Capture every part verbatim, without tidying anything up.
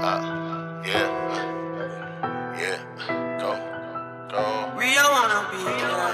Uh, yeah, yeah, go, go. We all wanna be there.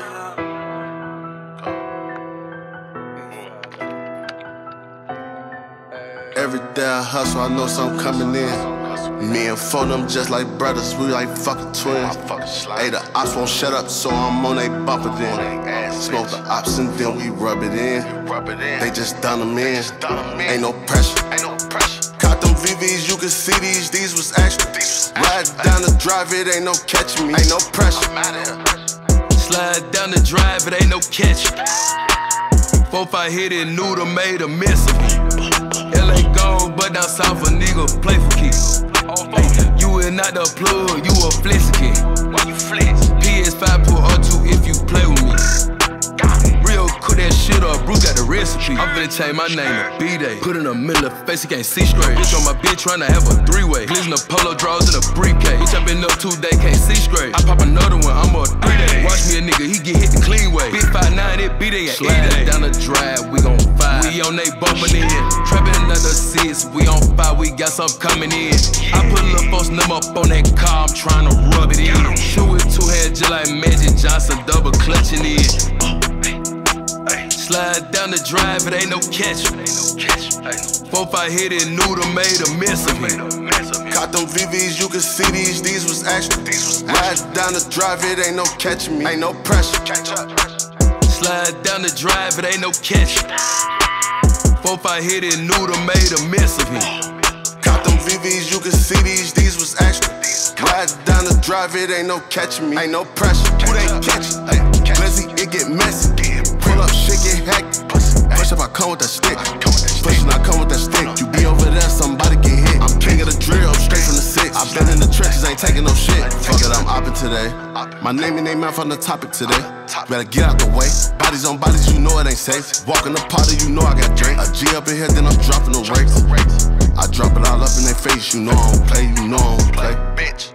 Every day I hustle, I know something coming in. Me and phone them just like brothers, we like fucking twins. Hey, the ops won't shut up, so I'm on they bumper then. Smoke the ops and then we rub it in. They just done them in. Ain't no pressure. Caught them V Vs, you can see these, these was extra. Ride down the drive, it ain't no catching me. Ain't no pressure. Slide down the drive, it ain't no catching. Four, five hit it, noodle made a miss of me. L A gone, but down south a nigga play for keys. Hey, you is not the plug, you a flexican. Why you flex? P S five pull R two if you play with me. Real cook that shit up, Bruce got the recipe. I'm finna change my name to B-Day. Put in the middle of the face, he can't see straight. Bitch on my bitch tryna have a three-way. Glizzy the polo draws in a briefcase. Bitch, I been up two days, can't see straight. I pop another one, I'm a three-day. Watch me a nigga, he get hit the clean way. Big five nine, it B-Day at Slide down the drive, we gon' fight. We on they bumpin' in. Trappin' another six, we on fire, we got some coming in. I put lil' folks them up on that car, I'm tryna rub it in. Shoot with two hands just like Magic Johnson, double clutching it. Slide down the drive, it ain't no catch. Four, five hit it, noodle made a mess of me. Caught them V Vs, you can see these, these was extra. Ride down the drive, it ain't no catching me. Ain't no pressure. Slide down the drive, it ain't no catch. Four, five hit it, noodle made a mess of me. Caught them V Vs, you can see these, these was extra. Ride down the drive, it ain't no catching me. Ain't no pressure. Who they catching? Glizzy, it get messy. Pull up, shit get hectic. Push up, I come with that stick. Pushing, I come with that stick. You be over there, somebody get hit. I'm king of the drill, straight from the six. I've been in the trenches, ain't taking no shit. Fuck it, I'm oppin' today. My name and name out from the topic today. Better get out the way. Bodies on bodies, you know it ain't safe. Walk in the party, you know I got drink. A G up in here, then I'm dropping the rates. I drop it all up in their face, you know I don't play, you know I don't play. Bitch.